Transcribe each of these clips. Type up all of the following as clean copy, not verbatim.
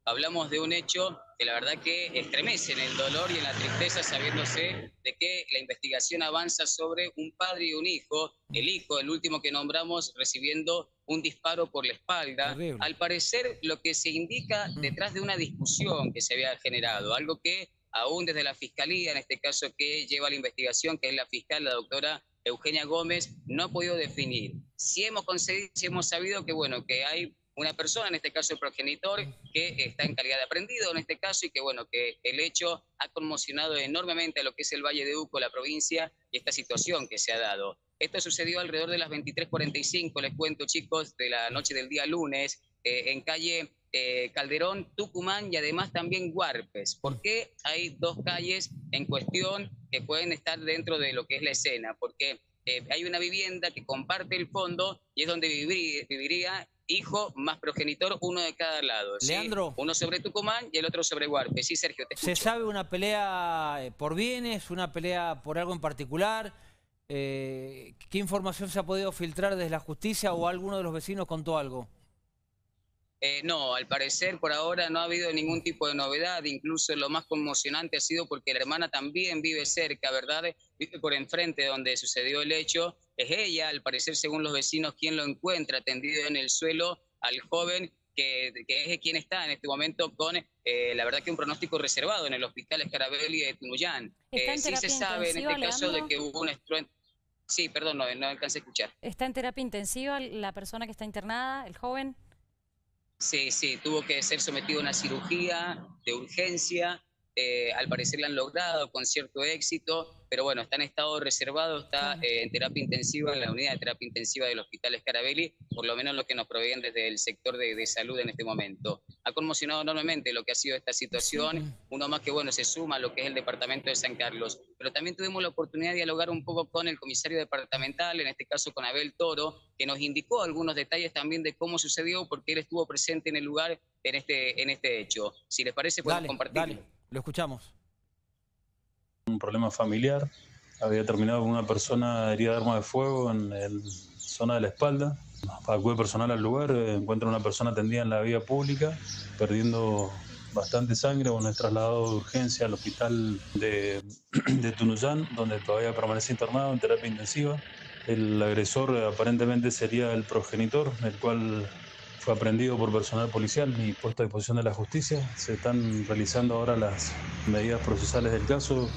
hablamos de un hecho que la verdad que estremece en el dolor y en la tristeza, sabiéndose de que la investigación avanza sobre un padre y un hijo, el hijo, el último que nombramos, recibiendo un disparo por la espalda. Terrible. Al parecer, lo que se indica detrás de una discusión que se había generado, algo que aún desde la Fiscalía, en este caso que lleva la investigación, que es la fiscal, la doctora Eugenia Gómez, no ha podido definir. Si hemos conseguido, si hemos sabido que, bueno, que hay una persona, en este caso el progenitor, que está en calidad de aprendido en este caso y que, bueno, que el hecho ha conmocionado enormemente a lo que es el Valle de Uco, la provincia, y esta situación que se ha dado. Esto sucedió alrededor de las 23:45, les cuento, chicos, de la noche del día lunes, en calle Calderón, Tucumán y además también Huarpes. ¿Por qué hay dos calles en cuestión que pueden estar dentro de lo que es la escena? Porque hay una vivienda que comparte el fondo y es donde viviría hijo más progenitor, uno de cada lado, ¿sí? Leandro, Uno sobre Tucumán y el otro sobre Huarpes. Sí, Sergio, te ¿se escucho. sabe una pelea por bienes, una pelea por algo en particular? ¿Qué información se ha podido filtrar desde la justicia o alguno de los vecinos contó algo? No, al parecer por ahora no ha habido ningún tipo de novedad, incluso lo más conmocionante ha sido porque la hermana también vive cerca, ¿verdad? Vive por enfrente donde sucedió el hecho. Es ella, al parecer según los vecinos, quien lo encuentra tendido en el suelo al joven que es quien está en este momento con, la verdad que un pronóstico reservado en el hospital Scarabelli de Tunuyán. ¿Está en Sí se terapia sabe en intensiva, este caso de Leandro? que hubo un estruendo. Sí, perdón, no alcancé a escuchar. ¿Está en terapia intensiva la persona que está internada, el joven? Sí, sí, tuvo que ser sometido a una cirugía de urgencia. Al parecer la han logrado con cierto éxito, pero bueno, está en estado reservado, está Claro. en terapia intensiva, en la unidad de terapia intensiva del Hospital Scarabelli, por lo menos lo que nos proveen desde el sector de salud en este momento. Ha conmocionado enormemente lo que ha sido esta Sí. situación, uno más que bueno se suma a lo que es el departamento de San Carlos, pero también tuvimos la oportunidad de dialogar un poco con el comisario departamental, en este caso con Abel Toro, que nos indicó algunos detalles también de cómo sucedió, porque él estuvo presente en el lugar en este hecho. Si les parece, podemos Dale, compartirlo. dale, lo escuchamos. Un problema familiar, había terminado con una persona herida de arma de fuego en la zona de la espalda. Acude personal al lugar, encuentra una persona tendida en la vía pública, perdiendo bastante sangre. Bueno, es trasladado de urgencia al hospital de Tunuyán, donde todavía permanece internado en terapia intensiva. El agresor aparentemente sería el progenitor, el cual fue aprehendido por personal policial y puesto a disposición de la justicia. Se están realizando ahora las medidas procesales del caso.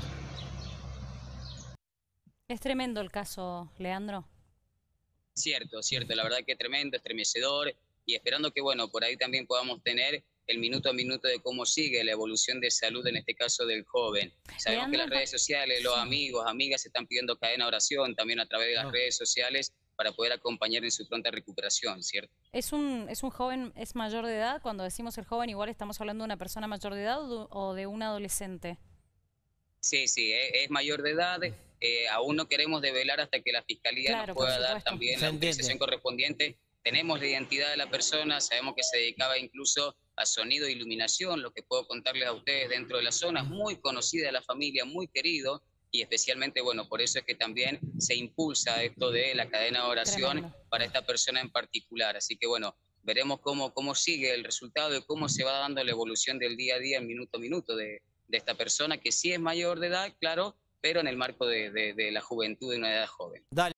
Es tremendo el caso, Leandro. Cierto, cierto, la verdad que tremendo, estremecedor, y esperando que, bueno, por ahí también podamos tener el minuto a minuto de cómo sigue la evolución de salud, en este caso del joven. Sabemos que Leandro, las redes sociales, los sí. amigos, amigas están pidiendo cadena de oración también a través de las No. redes sociales para poder acompañar en su pronta recuperación, ¿cierto? ¿Es un joven, es mayor de edad? Cuando decimos el joven, igual estamos hablando de una persona mayor de edad o de un adolescente. Sí, sí, es mayor de edad. Aún no queremos develar hasta que la Fiscalía nos Claro, por pueda dar supuesto. también Se la entiende. autorización correspondiente. Tenemos la identidad de la persona, sabemos que se dedicaba incluso a sonido e iluminación, lo que puedo contarles a ustedes dentro de la zona, es muy conocida de la familia, muy querido, y especialmente, bueno, por eso es que también se impulsa esto de la cadena de oración Tremendo. para esta persona en particular. Así que, bueno, veremos cómo sigue el resultado y cómo se va dando la evolución del día a día, minuto a minuto, de esta persona que sí es mayor de edad, claro, pero en el marco de la juventud, de una edad joven. Dale.